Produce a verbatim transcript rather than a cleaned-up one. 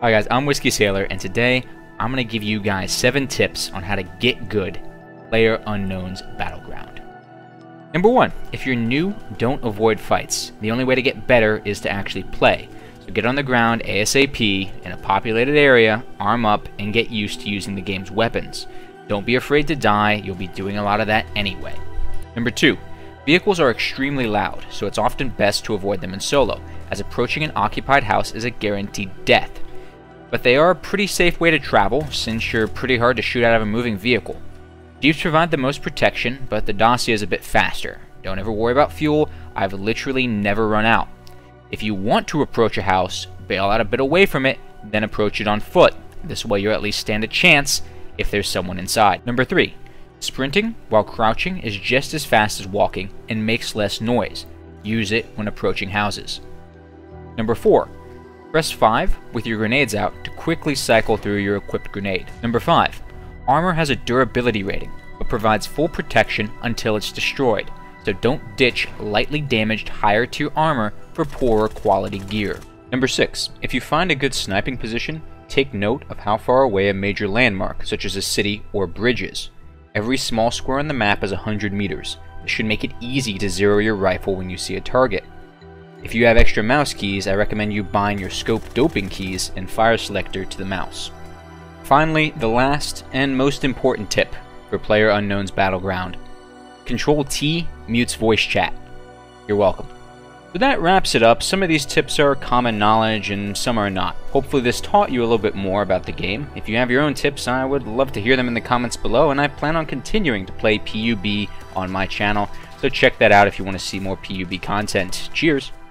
Hi guys, I'm Whiskey Sailor, and today I'm going to give you guys seven tips on how to get good PlayerUnknown's Battleground. Number one, if you're new, don't avoid fights. The only way to get better is to actually play. So get on the ground ASAP in a populated area, arm up, and get used to using the game's weapons. Don't be afraid to die, you'll be doing a lot of that anyway. Number two, vehicles are extremely loud, so it's often best to avoid them in solo, as approaching an occupied house is a guaranteed death. But they are a pretty safe way to travel, since you're pretty hard to shoot out of a moving vehicle. Jeeps provide the most protection, but the Dacia is a bit faster. Don't ever worry about fuel, I've literally never run out. If you want to approach a house, bail out a bit away from it, then approach it on foot. This way you at least stand a chance if there's someone inside. Number three, sprinting while crouching is just as fast as walking and makes less noise. Use it when approaching houses. Number four, press five with your grenades out to quickly cycle through your equipped grenade. Number five, armor has a durability rating, but provides full protection until it's destroyed, so don't ditch lightly damaged higher tier armor for poorer quality gear. Number six, if you find a good sniping position, take note of how far away a major landmark, such as a city or bridge is. Every small square on the map is one hundred meters. This should make it easy to zero your rifle when you see a target. If you have extra mouse keys, I recommend you bind your scope doping keys and fire selector to the mouse. Finally, the last and most important tip for PlayerUnknown's Battleground. Control T mutes voice chat. You're welcome. So that wraps it up. Some of these tips are common knowledge and some are not. Hopefully this taught you a little bit more about the game. If you have your own tips, I would love to hear them in the comments below, and I plan on continuing to play P U B on my channel. So check that out if you want to see more P U B content. Cheers!